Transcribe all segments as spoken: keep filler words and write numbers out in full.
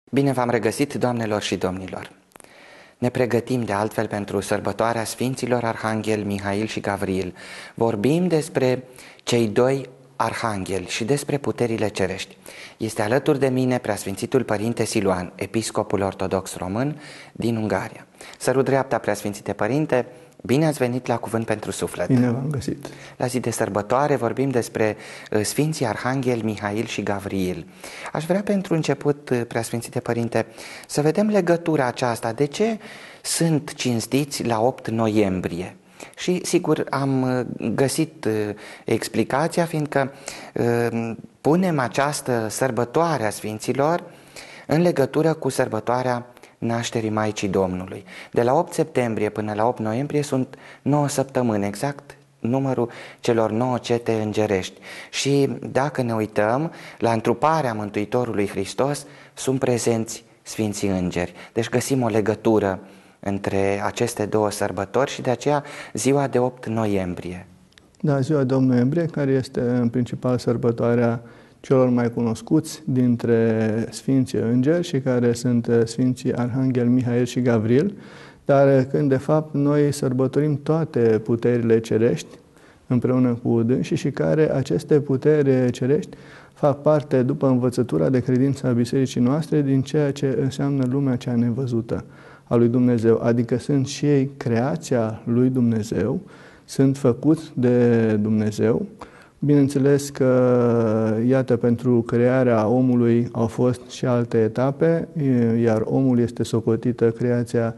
Bine v-am regăsit, doamnelor și domnilor! Ne pregătim de altfel pentru sărbătoarea Sfinților Arhanghel Mihail și Gavril. Vorbim despre cei doi arhangheli și despre puterile cerești. Este alături de mine Preasfințitul Părinte Siluan, episcopul ortodox român din Ungaria. Sărut dreapta, Preasfințite Părinte! Bine ați venit la Cuvânt pentru Suflet! Bine v-am găsit! La zi de sărbătoare vorbim despre Sfinții Arhanghel Mihail și Gavril. Aș vrea pentru început, Preasfințite Părinte, să vedem legătura aceasta. De ce sunt cinstiți la opt noiembrie? Și sigur am găsit explicația, fiindcă punem această sărbătoare a Sfinților în legătură cu sărbătoarea nașterii Maicii Domnului. De la opt septembrie până la opt noiembrie sunt nouă săptămâni, exact numărul celor nouă cete îngerești. Și dacă ne uităm la întruparea Mântuitorului Hristos, sunt prezenți Sfinții Îngeri. Deci găsim o legătură între aceste două sărbători și de aceea ziua de opt noiembrie. Da, ziua de opt noiembrie, care este în principal sărbătoarea celor mai cunoscuți dintre Sfinții Îngeri și care sunt Sfinții Arhanghel Mihail și Gavril, dar când de fapt noi sărbătorim toate puterile cerești împreună cu dânsii și care aceste puteri cerești fac parte, după învățătura de credință a bisericii noastre, din ceea ce înseamnă lumea cea nevăzută a lui Dumnezeu, adică sunt și ei creația lui Dumnezeu, sunt făcuți de Dumnezeu. Bineînțeles că, iată, pentru crearea omului au fost și alte etape, iar omul este socotită creația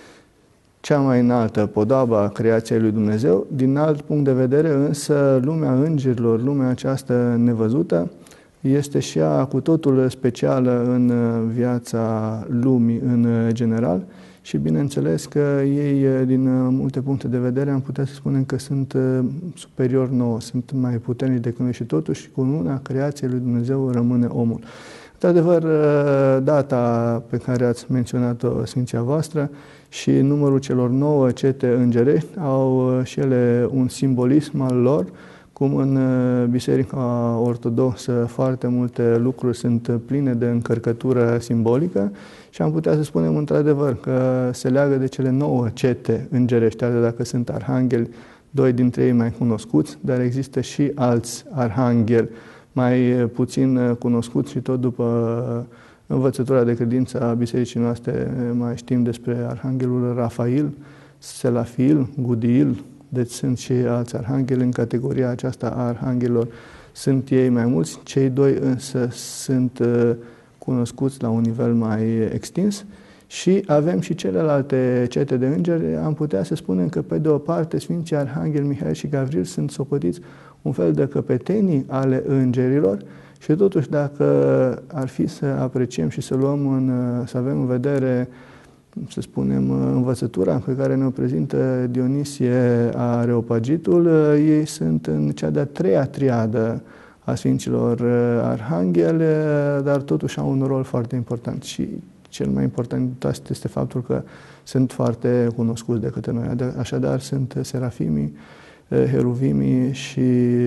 cea mai înaltă, podoaba creației lui Dumnezeu. Din alt punct de vedere, însă, lumea îngerilor, lumea aceasta nevăzută, este și ea cu totul specială în viața lumii în general și bineînțeles că ei, din multe puncte de vedere, am putea să spunem că sunt superior nouă, sunt mai puternici decât noi și totuși cu una creației lui Dumnezeu rămâne omul. Într-adevăr, data pe care ați menționat-o, Sfinția voastră, și numărul celor nouă cete îngerești au și ele un simbolism al lor, cum în Biserica Ortodoxă foarte multe lucruri sunt pline de încărcătură simbolică și am putea să spunem într-adevăr că se leagă de cele nouă cete îngerești, dacă sunt arhangheli, doi dintre ei mai cunoscuți, dar există și alți arhangheli mai puțin cunoscuți și tot după învățătura de credință a bisericii noastre mai știm despre arhanghelul Rafail, Selafiil, Gudiil. Deci sunt și alți arhangheli în categoria aceasta a arhanghelilor. Sunt ei mai mulți, cei doi însă sunt uh, cunoscuți la un nivel mai extins și avem și celelalte cete de îngeri. Am putea să spunem că pe de o parte Sfinții Arhanghel Mihail și Gavril sunt socotiți un fel de căpetenii ale îngerilor și totuși dacă ar fi să apreciem și să luăm în, să avem în vedere, să spunem, învățătura pe care ne-o prezintă Dionisie Areopagitul, ei sunt în cea de-a treia triadă a Sfinților Arhangheli, dar totuși au un rol foarte important și cel mai important este faptul că sunt foarte cunoscuți de către noi. Așadar sunt serafimii, heruvimii și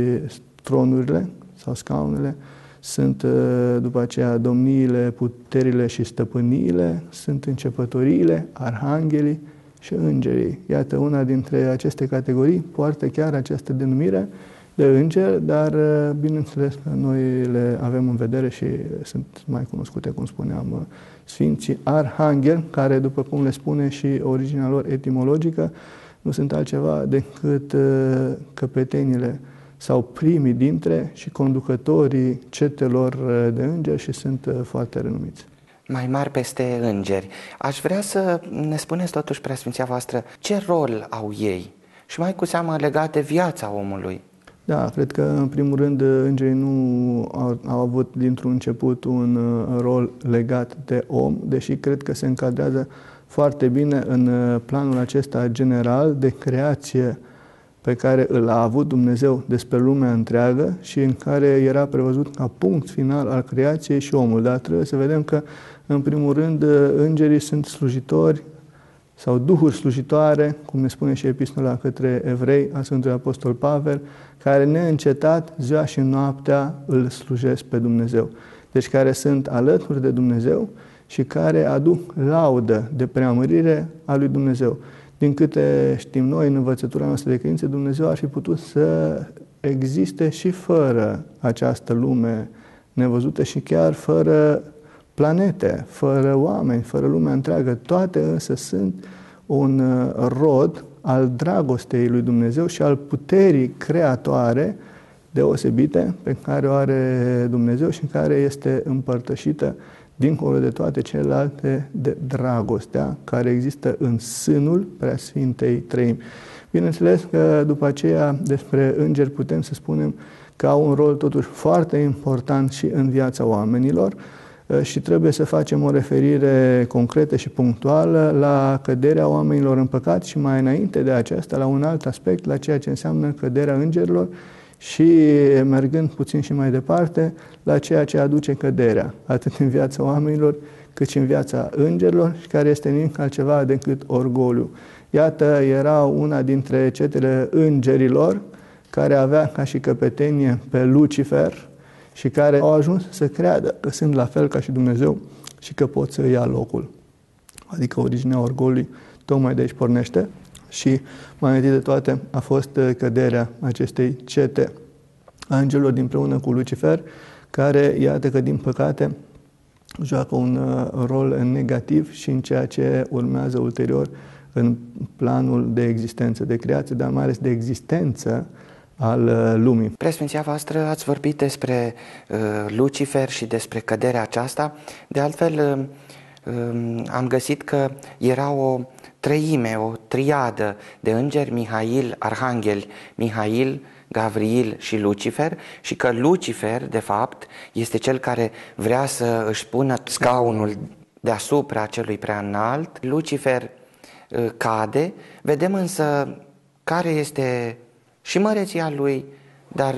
tronurile sau scaunele, sunt după aceea domniile, puterile și stăpâniile, sunt începătoriile, arhanghelii și îngerii. Iată, una dintre aceste categorii poartă chiar această denumire de îngeri, dar bineînțeles că noi le avem în vedere și sunt mai cunoscute, cum spuneam, Sfinții Arhangheli, care, după cum le spune și originea lor etimologică, nu sunt altceva decât căpetenile sau primii dintre și conducătorii cetelor de îngeri și sunt foarte renumiți. Mai mari peste îngeri. Aș vrea să ne spuneți totuși, Preasfinția voastră, ce rol au ei și mai cu seamă legat de viața omului? Da, cred că în primul rând îngerii nu au, au avut dintr-un început un rol legat de om, deși cred că se încadrează foarte bine în planul acesta general de creație pe care îl a avut Dumnezeu despre lumea întreagă și în care era prevăzut ca punct final al creației și omul. Dar trebuie să vedem că, în primul rând, îngerii sunt slujitori sau duhuri slujitoare, cum ne spune și epistola către evrei a Sfântului Apostol Pavel, care neîncetat, ziua și noaptea, îl slujesc pe Dumnezeu. Deci care sunt alături de Dumnezeu și care aduc laudă de preamărire a lui Dumnezeu. Din câte știm noi în învățătura noastră de credință, Dumnezeu ar fi putut să existe și fără această lume nevăzută și chiar fără planete, fără oameni, fără lumea întreagă. Toate însă sunt un rod al dragostei lui Dumnezeu și al puterii creatoare deosebite pe care o are Dumnezeu și care este împărtășită dincolo de toate celelalte de dragostea care există în sânul Preasfintei Treimi. Bineînțeles că după aceea despre îngeri putem să spunem că au un rol totuși foarte important și în viața oamenilor și trebuie să facem o referire concretă și punctuală la căderea oamenilor în păcat și mai înainte de aceasta la un alt aspect, la ceea ce înseamnă căderea îngerilor și mergând puțin și mai departe la ceea ce aduce căderea, atât în viața oamenilor cât și în viața îngerilor și care este nimic altceva decât orgoliu. Iată, era una dintre cetele îngerilor care avea ca și căpetenie pe Lucifer și care au ajuns să creadă că sunt la fel ca și Dumnezeu și că pot să ia locul. Adică originea orgoliului tocmai de aici pornește și mai întâi de toate a fost căderea acestei cete a îngerilor împreună cu Lucifer, care, iată că din păcate, joacă un rol negativ și în ceea ce urmează ulterior în planul de existență, de creație, dar mai ales de existență al lumii. Preasfinția voastră, ați vorbit despre uh, Lucifer și despre căderea aceasta. De altfel, uh, uh, am găsit că era o treime, o triadă de îngeri, Mihail, arhangheli, Mihail, Gavriil și Lucifer, și că Lucifer, de fapt, este cel care vrea să își pună scaunul deasupra celui prea înalt. Lucifer uh, cade, vedem însă care este și măreția lui, dar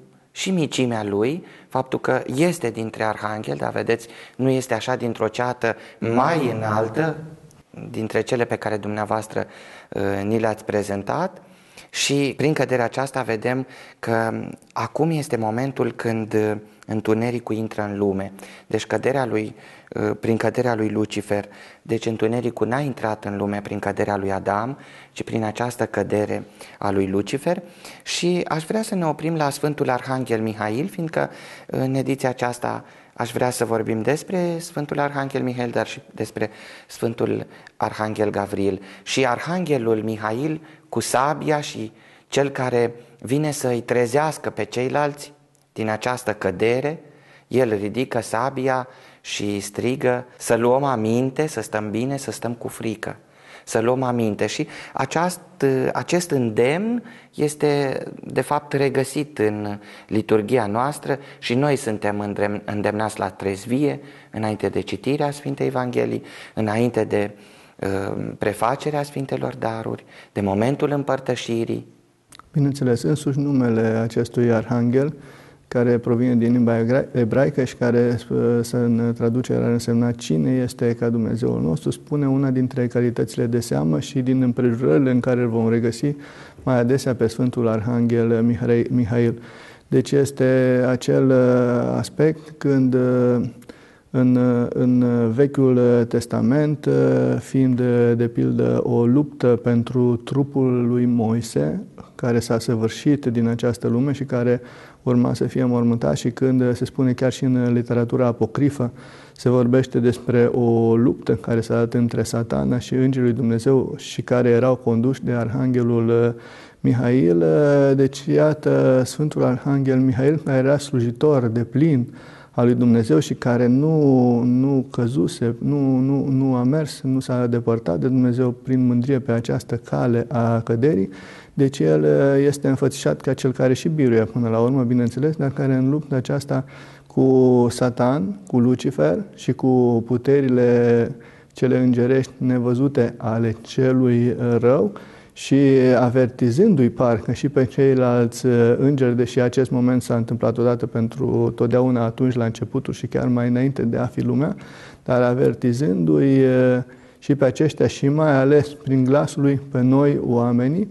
și micimea lui, faptul că este dintre arhangheli, dar vedeți, nu este așa dintr-o ceată mai înaltă, dintre cele pe care dumneavoastră uh, ni le-ați prezentat, și prin căderea aceasta vedem că acum este momentul când întunericul intră în lume. Deci căderea lui, uh, prin căderea lui Lucifer, deci întunericul n-a intrat în lume prin căderea lui Adam, ci prin această cădere a lui Lucifer. Și aș vrea să ne oprim la Sfântul Arhanghel Mihail, fiindcă în ediția aceasta aș vrea să vorbim despre Sfântul Arhanghel Mihail, dar și despre Sfântul Arhanghel Gavriil. Și Arhanghelul Mihail cu sabia și cel care vine să îi trezească pe ceilalți din această cădere, el ridică sabia și strigă să luăm aminte, să stăm bine, să stăm cu frică, să luăm aminte. Și aceast, acest îndemn este de fapt regăsit în liturghia noastră și noi suntem îndemnați la trezvie înainte de citirea Sfintei Evangheliei, înainte de uh, prefacerea Sfintelor Daruri, de momentul împărtășirii. Bineînțeles, însuși numele acestui arhanghel, care provine din limba ebraică și care, în traducere, ar însemna cine este ca Dumnezeul nostru, spune una dintre calitățile de seamă și din împrejurările în care îl vom regăsi mai adesea pe Sfântul Arhanghel Mihail. Deci este acel aspect când în, în Vechiul Testament, fiind de pildă o luptă pentru trupul lui Moise, care s-a săvârșit din această lume și care urma să fie mormântat, și când se spune chiar și în literatura apocrifă, se vorbește despre o luptă care s-a dat între Satana și Îngerii lui Dumnezeu și care erau conduși de Arhanghelul Mihail. Deci iată Sfântul Arhanghel Mihail, care era slujitor de plin al lui Dumnezeu și care nu, nu căzuse, nu, nu, nu a mers, nu s-a depărtat de Dumnezeu prin mândrie pe această cale a căderii. Deci el este înfățișat ca cel care și biruie până la urmă, bineînțeles, dar care în lupta aceasta cu Satan, cu Lucifer și cu puterile cele îngerești nevăzute ale celui rău și avertizându-i parcă și pe ceilalți îngeri, deși acest moment s-a întâmplat odată pentru totdeauna atunci la începutul și chiar mai înainte de a fi lumea, dar avertizându-i și pe aceștia și mai ales prin glasul lui pe noi oamenii,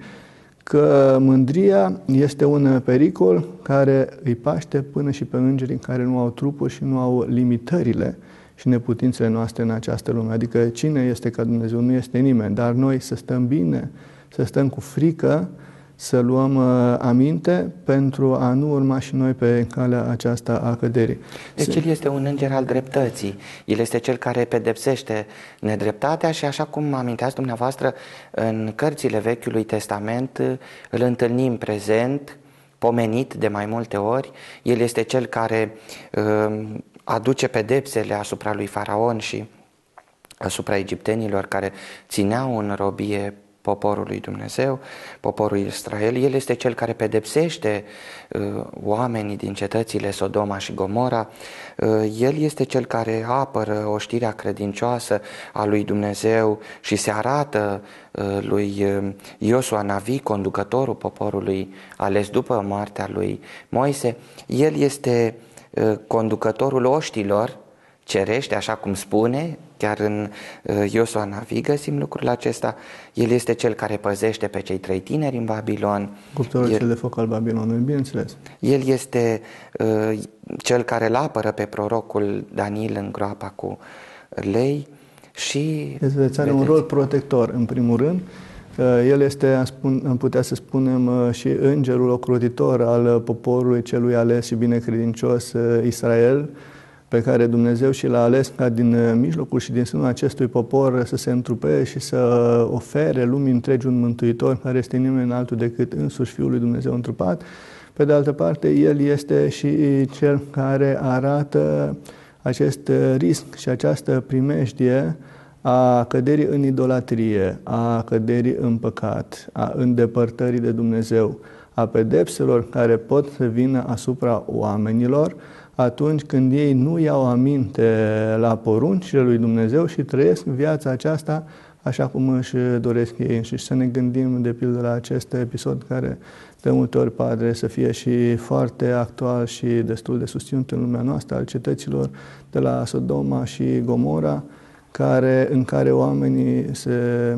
că mândria este un pericol care îi paște până și pe îngerii care nu au trupuri și nu au limitările și neputințele noastre în această lume. Adică cine este ca Dumnezeu? Nu este nimeni, dar noi să stăm bine, să stăm cu frică, să luăm uh, aminte pentru a nu urma și noi pe calea aceasta a căderii. Deci El este un înger al dreptății. El este Cel care pedepsește nedreptatea și, așa cum aminteați dumneavoastră, în cărțile Vechiului Testament îl întâlnim prezent, pomenit de mai multe ori. El este Cel care uh, aduce pedepsele asupra lui Faraon și asupra egiptenilor care țineau în robie poporul lui Dumnezeu, poporul Israel. El este Cel care pedepsește uh, oamenii din cetățile Sodoma și Gomora. Uh, El este Cel care apără oștirea credincioasă a lui Dumnezeu și se arată uh, lui Iosua Navi, conducătorul poporului ales după moartea lui Moise. El este uh, conducătorul oștilor cerește, așa cum spune, chiar în Iosua Navi găsim lucrul acesta. El este Cel care păzește pe cei trei tineri în Babilon. Cuptorul cel de foc al Babilonului, bineînțeles. El este uh, Cel care îl apără pe prorocul Daniel în groapa cu lei și... Este are un rol protector, în primul rând. El este, am putea să spunem, și îngerul ocrotitor al poporului celui ales și binecredincios Israel, pe care Dumnezeu și l-a ales ca din mijlocul și din sânul acestui popor să se întrupe și să ofere lumii întregi un mântuitor care este nimeni altul decât însuși Fiul lui Dumnezeu întrupat. Pe de altă parte, El este și Cel care arată acest risc și această primejdie a căderii în idolatrie, a căderii în păcat, a îndepărtării de Dumnezeu, a pedepselor care pot să vină asupra oamenilor atunci când ei nu iau aminte la poruncile lui Dumnezeu și trăiesc viața aceasta așa cum își doresc ei. Și să ne gândim, de pildă, la acest episod care de multe ori pare să fie și foarte actual și destul de susținut în lumea noastră, al cetăților de la Sodoma și Gomora, care, în care oamenii se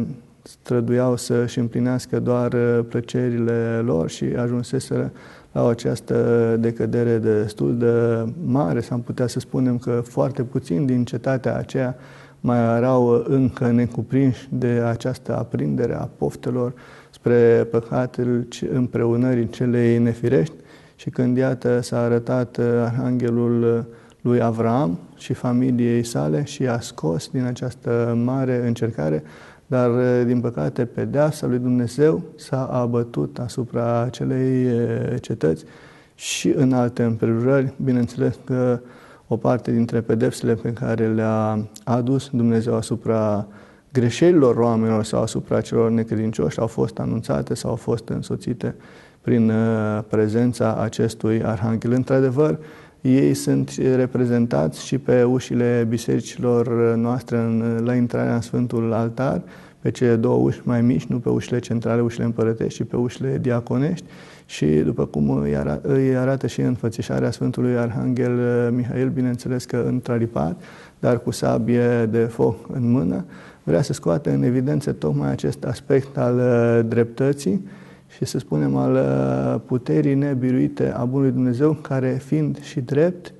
străduiau să-și împlinească doar plăcerile lor și ajunseseră la această decădere destul de mare. S-am putea să spunem că foarte puțin din cetatea aceea mai erau încă necuprinși de această aprindere a poftelor spre păcatul împreunării celei nefirești. Și când, iată, s-a arătat Arhanghelul lui Avraam și familiei sale și a scos din această mare încercare, dar, din păcate, pedeapsa lui Dumnezeu s-a abătut asupra acelei cetăți și în alte împrejurări. Bineînțeles că o parte dintre pedepsele pe care le-a adus Dumnezeu asupra greșelilor oamenilor sau asupra celor necredincioși au fost anunțate sau au fost însoțite prin prezența acestui arhanghel. Într-adevăr, ei sunt reprezentați și pe ușile bisericilor noastre în, la intrarea în Sfântul Altar, pe cele două uși mai mici, nu pe ușile centrale, ușile împărătești, ci pe ușile diaconești. Și după cum îi arată, îi arată și înfățișarea Sfântului Arhanghel Mihail, bineînțeles că întralipat, dar cu sabie de foc în mână, vrea să scoate în evidență tocmai acest aspect al dreptății și, să spunem, al puterii nebiruite a Bunului Dumnezeu, care, fiind și drept,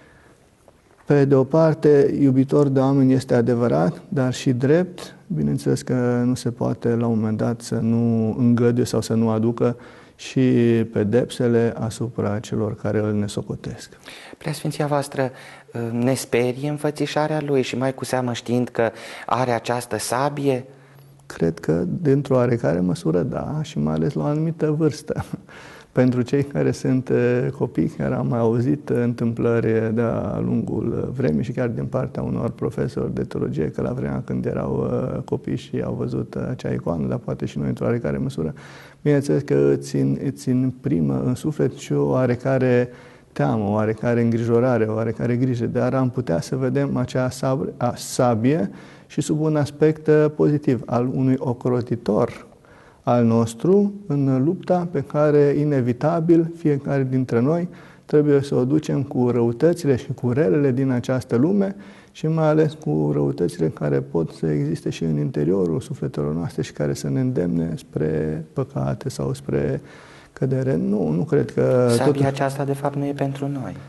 pe de o parte, iubitor de oameni este adevărat, dar și drept, bineînțeles că nu se poate la un moment dat să nu îngăduie sau să nu aducă și pedepsele asupra celor care îl nesocotesc. Preasfinția voastră, ne sperie înfățișarea lui și mai cu seamă știind că are această sabie? Cred că, dintr-o oarecare măsură, da, și mai ales la o anumită vârstă. Pentru cei care sunt copii, care am mai auzit întâmplări de-a lungul vremii și chiar din partea unor profesori de teologie, că la vremea când erau copii și au văzut acea icoană, dar poate și noi într-o oarecare măsură, bineînțeles că îți, îți imprimă în suflet și o oarecare teamă, o oarecare îngrijorare, o oarecare grijă, dar am putea să vedem acea sabie și sub un aspect pozitiv al unui ocrotitor al nostru în lupta pe care, inevitabil, fiecare dintre noi trebuie să o ducem cu răutățile și cu relele din această lume și mai ales cu răutățile care pot să existe și în interiorul sufletelor noastre și care să ne îndemne spre păcate sau spre cădere. Nu, nu cred că... Sabia totul... aceasta, de fapt, nu e pentru noi.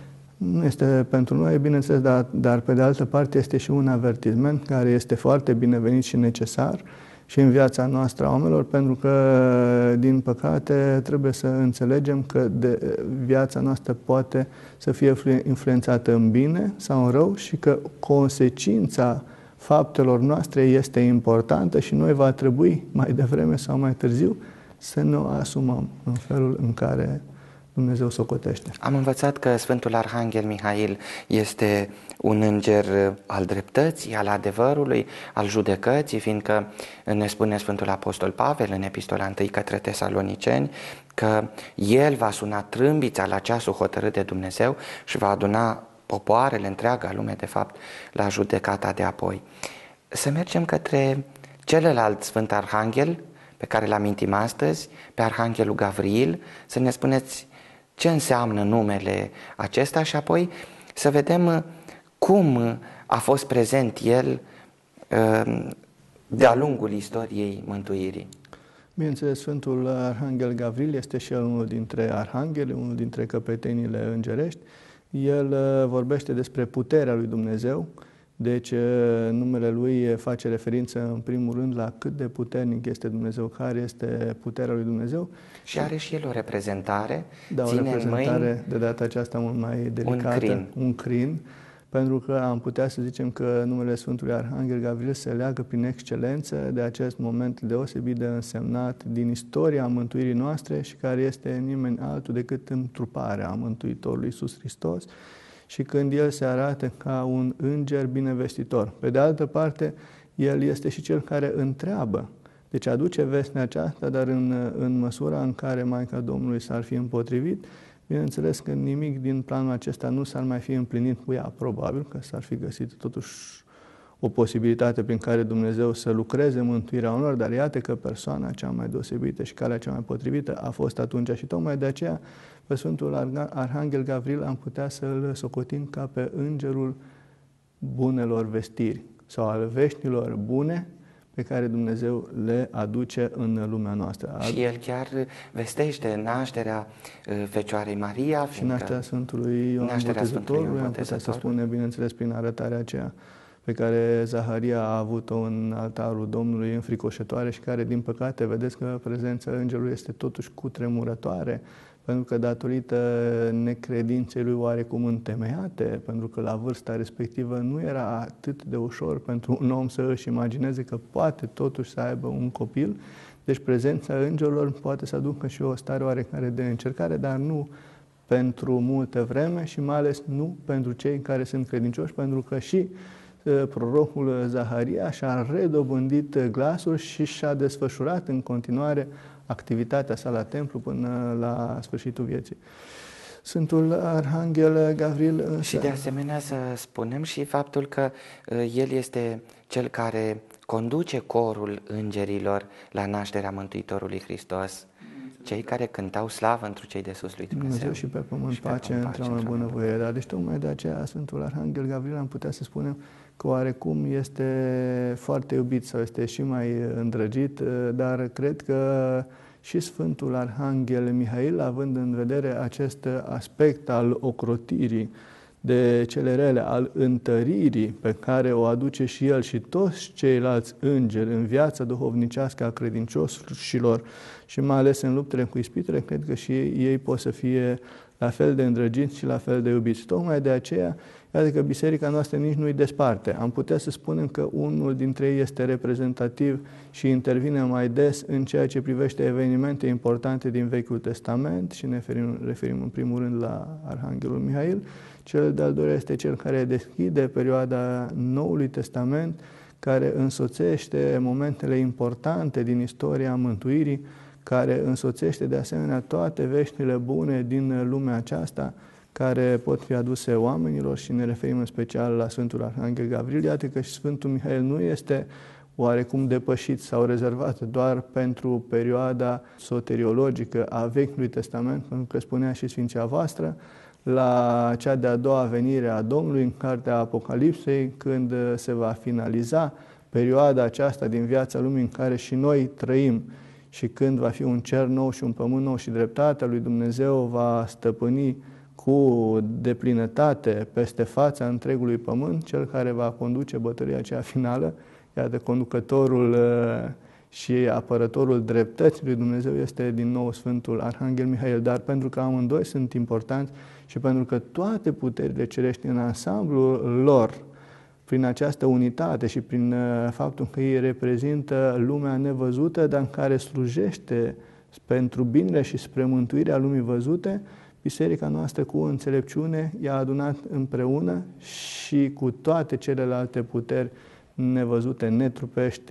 Nu este pentru noi, bineînțeles, dar, dar pe de altă parte este și un avertisment care este foarte binevenit și necesar și în viața noastră a oamenilor, pentru că, din păcate, trebuie să înțelegem că de, viața noastră poate să fie influențată în bine sau în rău și că consecința faptelor noastre este importantă și noi va trebui, mai devreme sau mai târziu, să ne o asumăm în felul în care Dumnezeu socotește. Am învățat că Sfântul Arhanghel Mihail este un înger al dreptății, al adevărului, al judecății, fiindcă ne spune Sfântul Apostol Pavel în Epistola întâi către Tesaloniceni că el va suna trâmbița la ceasul hotărât de Dumnezeu și va aduna popoarele, întreaga lume, de fapt, la judecata de apoi. Să mergem către celălalt Sfânt Arhanghel pe care l-am amintim astăzi, pe Arhanghelul Gavriil, să ne spuneți ce înseamnă numele acesta și apoi să vedem cum a fost prezent el de-a lungul istoriei mântuirii. Bineînțeles, Sfântul Arhanghel Gavriil este și el unul dintre arhangheli, unul dintre căpetenile îngerești. El vorbește despre puterea lui Dumnezeu, deci numele lui face referință în primul rând la cât de puternic este Dumnezeu, care este puterea lui Dumnezeu. Și are și el o reprezentare, da, o ține reprezentare în mâini de data aceasta mult mai delicată, un crin. un crin, pentru că am putea să zicem că numele Sfântului Arhanghel Gavriil se leagă prin excelență de acest moment deosebit de însemnat din istoria mântuirii noastre și care este nimeni altul decât întruparea Mântuitorului Iisus Hristos, și când el se arată ca un înger binevestitor. Pe de altă parte, el este și cel care întreabă. Deci aduce vestea aceasta, dar în, în măsura în care Maica Domnului s-ar fi împotrivit, bineînțeles că nimic din planul acesta nu s-ar mai fi împlinit cu ea, probabil că s-ar fi găsit totuși o posibilitate prin care Dumnezeu să lucreze mântuirea unor, dar iată că persoana cea mai deosebită și calea cea mai potrivită a fost atunci și tocmai de aceea pe Sfântul Arhanghel Gavriil am putea să-l socotim ca pe îngerul bunelor vestiri sau al veștilor bune pe care Dumnezeu le aduce în lumea noastră. Și el chiar vestește nașterea Fecioarei Maria și nașterea Sfântului Ioan Botezătorului, am putea să spunem, bineînțeles, prin arătarea aceea pe care Zaharia a avut-o în altarul Domnului înfricoșătoare și care, din păcate, vedeți că prezența îngerului este totuși cutremurătoare, pentru că datorită necredinței lui oarecum întemeiate, pentru că la vârsta respectivă nu era atât de ușor pentru un om să își imagineze că poate totuși să aibă un copil, deci prezența îngerilor poate să aducă și o stare oarecare de încercare, dar nu pentru multă vreme și mai ales nu pentru cei care sunt credincioși, pentru că și prorocul Zaharia și-a redobândit glasul și și-a desfășurat în continuare activitatea sa la templu până la sfârșitul vieții. Sfântul Arhanghel Gavriil însă... Și de asemenea să spunem și faptul că el este cel care conduce corul îngerilor la nașterea Mântuitorului Hristos, cei care cântau slavă întru cei de sus lui Dumnezeu. Dumnezeu și pe pământ și pace, pe într-o mai bună voie. Dar deci tocmai de aceea Sfântul Arhanghel Gavriil am putea să spunem că oarecum este foarte iubit sau este și mai îndrăgit, dar cred că și Sfântul Arhanghel Mihail, având în vedere acest aspect al ocrotirii de cele rele, al întăririi pe care o aduce și el și toți ceilalți îngeri în viața duhovnicească a credincioșilor și mai ales în luptele cu ispitele, cred că și ei, ei pot să fie la fel de îndrăgiți și la fel de iubiți. Tocmai de aceea, iată că biserica noastră nici nu-i desparte. Am putea să spunem că unul dintre ei este reprezentativ și intervine mai des în ceea ce privește evenimente importante din Vechiul Testament și ne referim, referim în primul rând la Arhanghelul Mihail. Cel de-al doilea este cel care deschide perioada Noului Testament, care însoțește momentele importante din istoria mântuirii, care însoțește de asemenea toate veștile bune din lumea aceasta, care pot fi aduse oamenilor și ne referim în special la Sfântul Arhanghel Gavriil. Iată că și Sfântul Mihail nu este oarecum depășit sau rezervat doar pentru perioada soteriologică a Vechiului Testament, pentru că spunea și Sfinția voastră, la cea de-a doua venire a Domnului în Cartea Apocalipsei, când se va finaliza perioada aceasta din viața lumii în care și noi trăim și când va fi un cer nou și un pământ nou și dreptatea lui Dumnezeu va stăpâni cu deplinătate peste fața întregului pământ, cel care va conduce bătălia aceea finală. Iată, conducătorul și apărătorul dreptății lui Dumnezeu este din nou Sfântul Arhanghel Mihail, dar pentru că amândoi sunt importanți și pentru că toate puterile cerești în ansamblul lor, prin această unitate și prin faptul că ei reprezintă lumea nevăzută, dar în care slujește pentru binele și spre mântuirea lumii văzute, Biserica noastră cu înțelepciune i-a adunat împreună și cu toate celelalte puteri nevăzute, netrupești,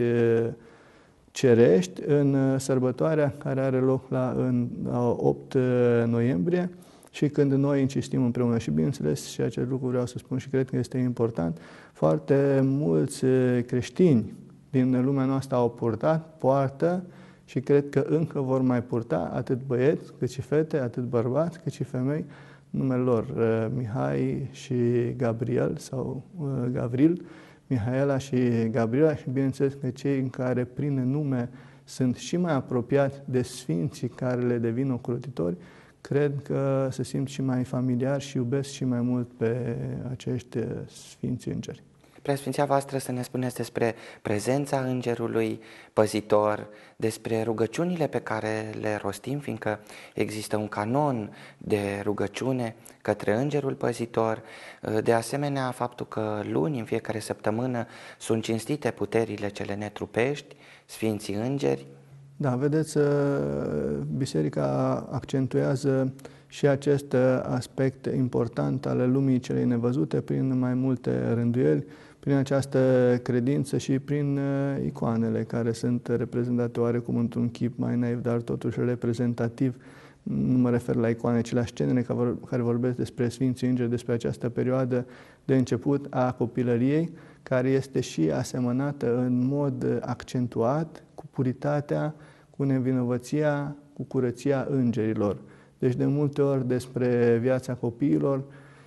cerești, în sărbătoarea care are loc la, în, la opt noiembrie, și când noi insistim împreună. Și bineînțeles, și acest lucru vreau să spun și cred că este important, foarte mulți creștini din lumea noastră au purtat, poartă și cred că încă vor mai purta, atât băieți cât și fete, atât bărbați cât și femei, numele lor, Mihai și Gabriel sau Gavril, Mihaela și Gabriela, și bineînțeles că cei în care prin nume sunt și mai apropiați de sfinții care le devin ocrotitori, cred că se simt și mai familiar și iubesc și mai mult pe acești sfinți îngeri. Preasfinția voastră, să ne spuneți despre prezența îngerului păzitor, despre rugăciunile pe care le rostim, fiindcă există un canon de rugăciune către îngerul păzitor, de asemenea faptul că luni în fiecare săptămână sunt cinstite puterile cele netrupești, sfinții îngeri. Da, vedeți, Biserica accentuează și acest aspect important al lumii celei nevăzute prin mai multe rânduieli, prin această credință și prin icoanele care sunt reprezentate oarecum într-un chip mai naiv, dar totuși reprezentativ. Nu mă refer la icoane, ci la scenele care vorbesc despre Sfinții Îngeri, despre această perioadă de început a copilăriei, care este și asemănată în mod accentuat cu puritatea, cu nevinovăția, cu curăția îngerilor. Deci de multe ori despre viața copiilor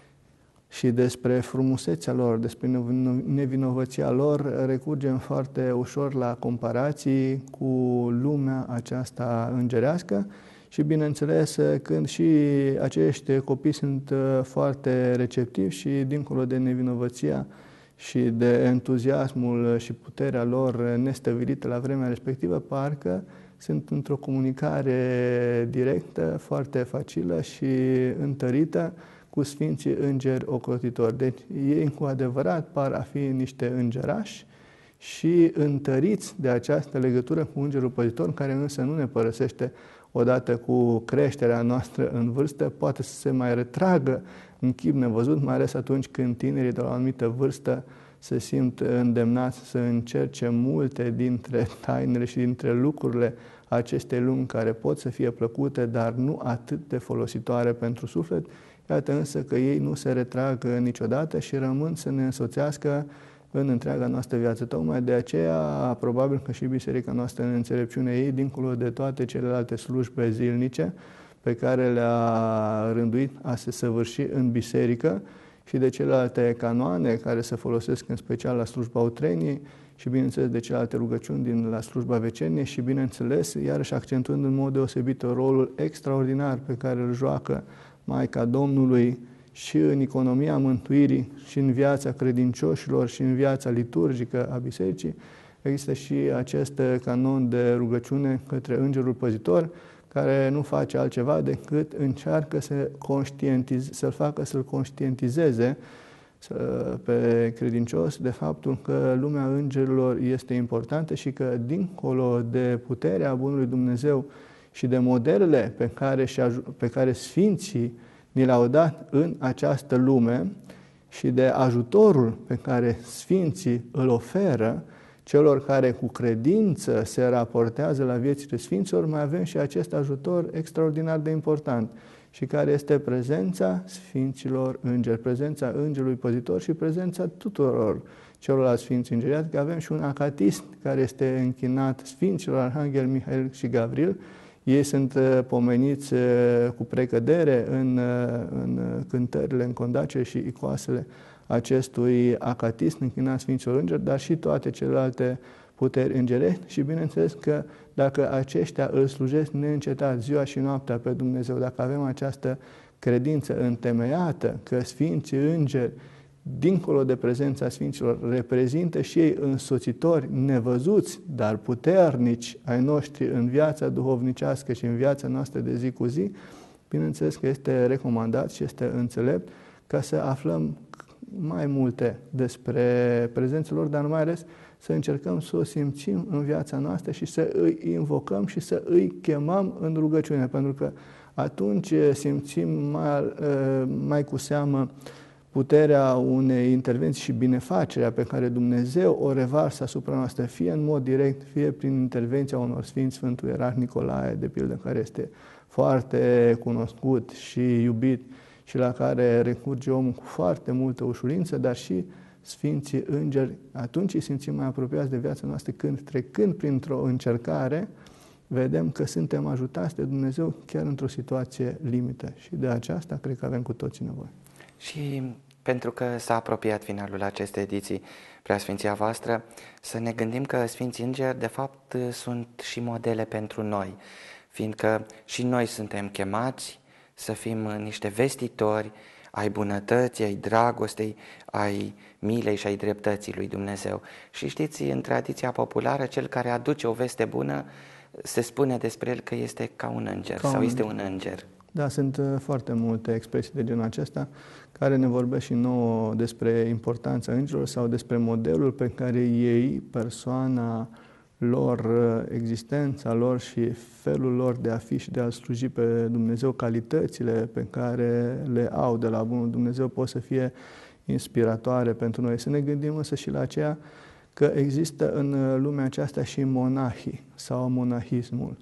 și despre frumusețea lor, despre nevinovăția lor, recurgem foarte ușor la comparații cu lumea aceasta îngerească și, bineînțeles, când și acești copii sunt foarte receptivi și, dincolo de nevinovăția și de entuziasmul și puterea lor nestăvilită la vremea respectivă, parcă sunt într-o comunicare directă, foarte facilă și întărită cu Sfinții Îngeri ocrotitori. Deci ei cu adevărat par a fi niște îngerași și întăriți de această legătură cu Îngerul Păzitor, care însă nu ne părăsește odată cu creșterea noastră în vârstă, poate să se mai retragă în chip nevăzut, mai ales atunci când tinerii de la o anumită vârstă se simt îndemnați să încerce multe dintre tainele și dintre lucrurile acestei lumi care pot să fie plăcute, dar nu atât de folositoare pentru suflet. Iată însă că ei nu se retrag niciodată și rămân să ne însoțească în întreaga noastră viață. Tocmai de aceea, probabil că și Biserica noastră în înțelepciunea ei, dincolo de toate celelalte slujbe zilnice pe care le-a rânduit a se săvârși în biserică și de celelalte canoane care se folosesc în special la slujba utreniei și, bineînțeles, de celelalte rugăciuni din la slujba vecernie și, bineînțeles, iarăși accentuând în mod deosebit rolul extraordinar pe care îl joacă Maica Domnului și în economia mântuirii și în viața credincioșilor și în viața liturgică a Bisericii, există și acest canon de rugăciune către Îngerul Păzitor, care nu face altceva decât încearcă să conștientize, să-l facă să-l conștientizeze pe credincios de faptul că lumea îngerilor este importantă și că, dincolo de puterea Bunului Dumnezeu și de modelele pe care, pe care Sfinții ni le-au dat în această lume și de ajutorul pe care Sfinții îl oferă celor care cu credință se raportează la viețile Sfinților, mai avem și acest ajutor extraordinar de important și care este prezența Sfinților Îngeri, prezența Îngerului Păzitor și prezența tuturor celorlalți Sfinți Îngeri. Adică avem și un acatism care este închinat Sfinților Arhanghel Mihail și Gavril. Ei sunt pomeniți cu precădere în, în cântările, în condacele și icoasele acestui acatism închinat Sfinților Îngeri, dar și toate celelalte puteri îngerești și, bineînțeles, că dacă aceștia îl slujesc neîncetat ziua și noaptea pe Dumnezeu, dacă avem această credință întemeiată că Sfinții Îngeri, dincolo de prezența Sfinților, reprezintă și ei însoțitori nevăzuți, dar puternici ai noștri în viața duhovnicească și în viața noastră de zi cu zi, bineînțeles că este recomandat și este înțelept ca să aflăm mai multe despre prezența lor, dar mai ales să încercăm să o simțim în viața noastră și să îi invocăm și să îi chemăm în rugăciune, pentru că atunci simțim mai, mai cu seamă puterea unei intervenții și binefacerea pe care Dumnezeu o revarsă asupra noastră, fie în mod direct, fie prin intervenția unor Sfinți, Sfântul Ierarh Nicolae, de pildă, care este foarte cunoscut și iubit și la care recurge omul cu foarte multă ușurință, dar și Sfinții Îngeri, atunci îi simțim mai apropiați de viața noastră când, trecând printr-o încercare, vedem că suntem ajutați de Dumnezeu chiar într-o situație limită și de aceasta cred că avem cu toții nevoie. Și pentru că s-a apropiat finalul acestei ediții, Preasfinția voastră, să ne gândim că Sfinții Îngeri de fapt sunt și modele pentru noi, fiindcă și noi suntem chemați să fim niște vestitori ai bunătății, ai dragostei, ai milei și ai dreptății lui Dumnezeu. Și știți, în tradiția populară, cel care aduce o veste bună, se spune despre el că este ca un înger ca sau un este un înger. Da, sunt foarte multe expresii de genul acesta care ne vorbesc și nouă despre importanța îngerilor sau despre modelul pe care ei, persoana lor, existența lor și felul lor de a fi și de a sluji pe Dumnezeu, calitățile pe care le au de la Bunul Dumnezeu pot să fie inspiratoare pentru noi. Să ne gândim însă și la aceea că există în lumea aceasta și monahii sau monahismul,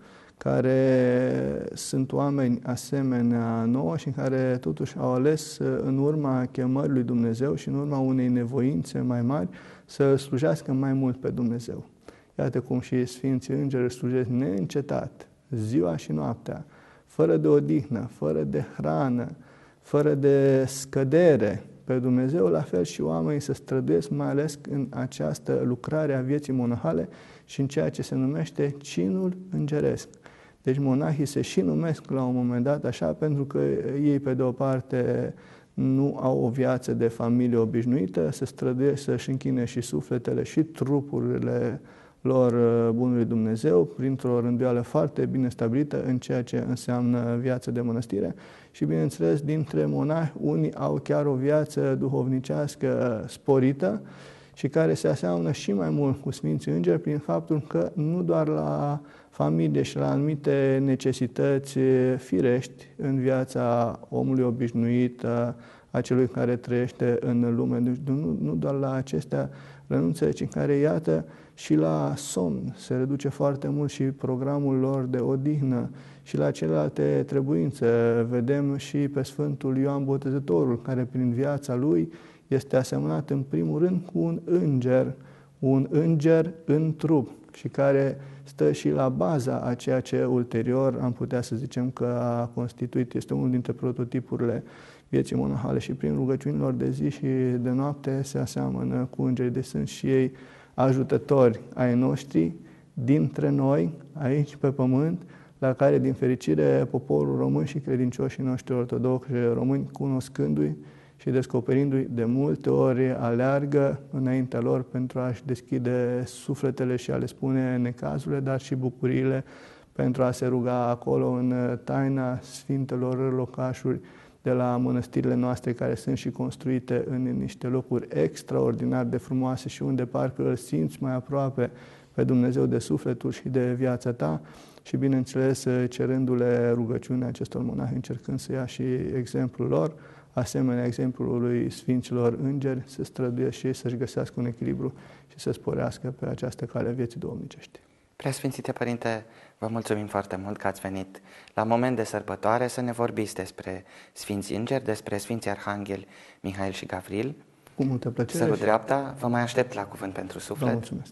care sunt oameni asemenea nouă și care totuși au ales în urma chemării lui Dumnezeu și în urma unei nevoințe mai mari să slujească mai mult pe Dumnezeu. Iată cum și Sfinții Îngeri slujesc neîncetat, ziua și noaptea, fără de odihnă, fără de hrană, fără de scădere pe Dumnezeu, la fel și oamenii se străduiesc, mai ales în această lucrare a vieții monahale și în ceea ce se numește cinul îngeresc. Deci monahii se și numesc la un moment dat așa pentru că ei, pe de o parte, nu au o viață de familie obișnuită, se străduiesc să-și închine și sufletele și trupurile lor Bunului Dumnezeu, printr-o rânduială foarte bine stabilită în ceea ce înseamnă viață de mănăstire. Și, bineînțeles, dintre monahi, unii au chiar o viață duhovnicească sporită și care se aseamănă și mai mult cu Sfinții Îngeri prin faptul că nu doar la familie și la anumite necesități firești în viața omului obișnuit, a celui care trăiește în lume, deci nu, nu doar la acestea renunță, ci care, iată, și la somn se reduce foarte mult și programul lor de odihnă și la celelalte trebuințe. Vedem și pe Sfântul Ioan Botezătorul, care prin viața lui este asemănat în primul rând cu un înger, un înger în trup și care stă și la baza a ceea ce ulterior am putea să zicem că a constituit, este unul dintre prototipurile vieții monahale și prin rugăciunilor de zi și de noapte se aseamănă cu îngerii, de sunt și ei ajutători ai noștri dintre noi, aici pe pământ, la care, din fericire, poporul român și credincioșii noștri ortodoxi români, cunoscându-i și descoperindu-i, de multe ori aleargă înaintea lor pentru a-și deschide sufletele și a le spune necazurile, dar și bucuriile, pentru a se ruga acolo în taina Sfintelor locașuri de la mănăstirile noastre, care sunt și construite în niște locuri extraordinar de frumoase și unde parcă îl simți mai aproape pe Dumnezeu de sufletul și de viața ta și, bineînțeles, cerându-le rugăciunea acestor monahi, încercând să ia și exemplul lor, asemenea exemplului Sfinților Îngeri, să străduiesc și să-și găsească un echilibru și să sporească pe această cale a vieții duhovnicești. Preasfințite Părinte, vă mulțumim foarte mult că ați venit la moment de sărbătoare să ne vorbiți despre Sfinții Îngeri, despre Sfinții Arhangheli Mihail și Gavril. Cu multă plăcere. Sărut dreapta, vă mai aștept la Cuvânt pentru Suflet. Vă mulțumesc.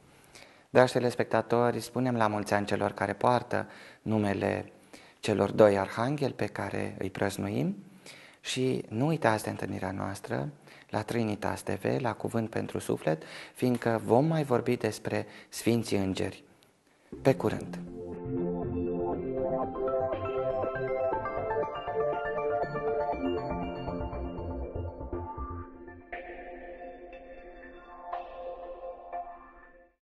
Dragi telespectatori, spunem la mulți ani celor care poartă numele celor doi arhangheli pe care îi prăznuim și nu uitați de întâlnirea noastră la Trinitas T V, la Cuvânt pentru Suflet, fiindcă vom mai vorbi despre Sfinții Îngeri. Pe curând!